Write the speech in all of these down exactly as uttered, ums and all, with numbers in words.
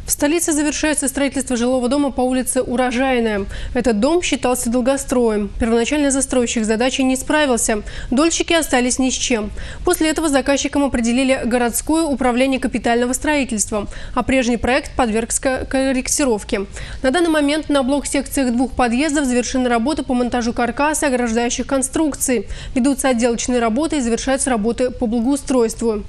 В столице завершается строительство жилого дома по улице Урожайная. Этот дом считался долгостроем. Первоначально застройщик с задачей не справился. Дольщики остались ни с чем. После этого заказчикам определили городское управление капитального строительства, а прежний проект подвергся корректировке. На данный момент на блок-секциях двух подъездов завершены работы по монтажу каркаса и ограждающих конструкций. Ведутся отделочные работы и завершаются работы по благоустройству.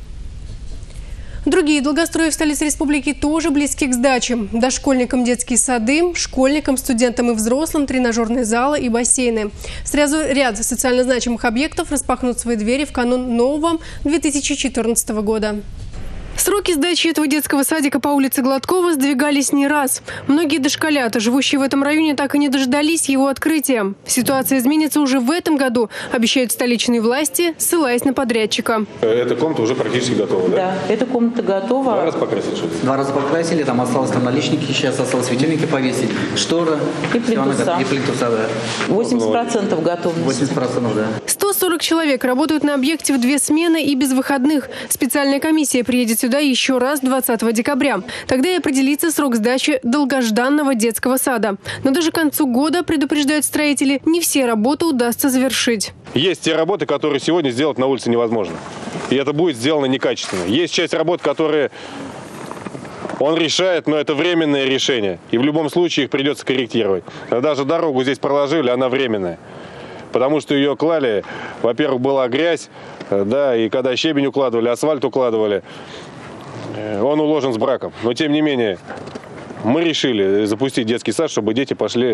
Другие долгострои в столице республики тоже близки к сдаче. Дошкольникам детские сады, школьникам, студентам и взрослым тренажерные залы и бассейны. Сразу ряд социально значимых объектов распахнут свои двери в канун нового две тысячи четырнадцатого года. Сроки сдачи этого детского садика по улице Гладкова сдвигались не раз. Многие дошколята, живущие в этом районе, так и не дождались его открытия. Ситуация изменится уже в этом году, обещают столичные власти, ссылаясь на подрядчика. Эта комната уже практически готова, да? Да, эта комната готова. Два раза покрасили, что ли? Два раза покрасили, там осталось там наличники, сейчас осталось светильники повесить, шторы. И плинтуса. И плинтуса, да. восемьдесят процентов готовности. восемьдесят процентов, да. сто сорок человек работают на объекте в две смены и без выходных. Специальная комиссия приедет сюда еще раз двадцатого декабря. Тогда и определится срок сдачи долгожданного детского сада. Но даже к концу года, предупреждают строители, не все работы удастся завершить. Есть те работы, которые сегодня сделать на улице невозможно. И это будет сделано некачественно. Есть часть работ, которые он решает, но это временное решение. И в любом случае их придется корректировать. Даже дорогу здесь проложили, она временная. Потому что ее клали, во-первых, была грязь, да, и когда щебень укладывали, асфальт укладывали, он уложен с браком. Но тем не менее, мы решили запустить детский сад, чтобы дети пошли,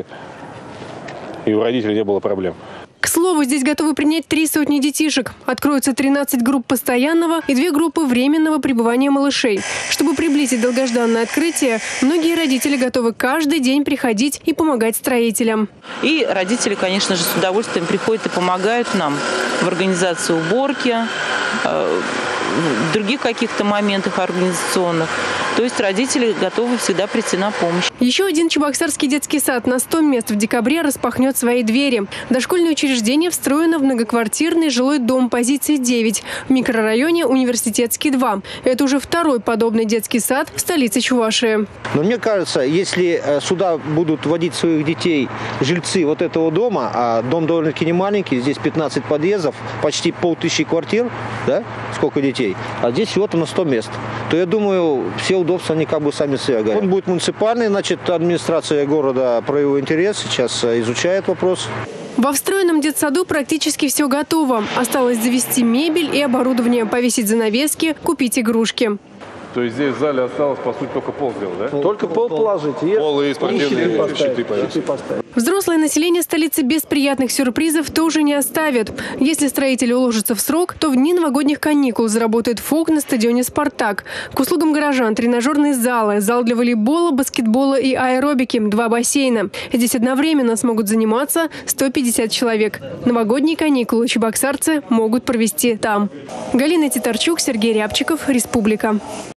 и у родителей не было проблем. К слову, здесь готовы принять три сотни детишек. Откроются тринадцать групп постоянного и две группы временного пребывания малышей. Чтобы приблизить долгожданное открытие, многие родители готовы каждый день приходить и помогать строителям. И родители, конечно же, с удовольствием приходят и помогают нам в организации уборки, в других каких-то моментах организационных. То есть родители готовы всегда прийти на помощь. Еще один чебоксарский детский сад на сто мест в декабре распахнет свои двери. Дошкольное учреждение встроено в многоквартирный жилой дом позиции девять в микрорайоне Университетский два. Это уже второй подобный детский сад в столице Чувашии. Но мне кажется, если сюда будут водить своих детей жильцы вот этого дома, а дом довольно-таки не маленький, здесь пятнадцать подъездов, почти полтысячи квартир, да, сколько детей, а здесь всего-то на сто мест, то я думаю, все удобства они как бы сами свягают. Он будет муниципальный, значит, администрация города проявила интерес, сейчас изучает вопрос. Во встроенном детсаду практически все готово. Осталось завести мебель и оборудование, повесить занавески, купить игрушки. То есть здесь в зале осталось, по сути, только пол сделать, да? Только пол положить. Пол и спортивные щиты повесить. Взрослое население столицы без приятных сюрпризов тоже не оставят. Если строители уложатся в срок, то в дни новогодних каникул заработает ФОК на стадионе «Спартак». К услугам горожан тренажерные залы, зал для волейбола, баскетбола и аэробики, два бассейна. Здесь одновременно смогут заниматься сто пятьдесят человек. Новогодние каникулы чебоксарцы могут провести там. Галина Титарчук, Сергей Рябчиков, Республика.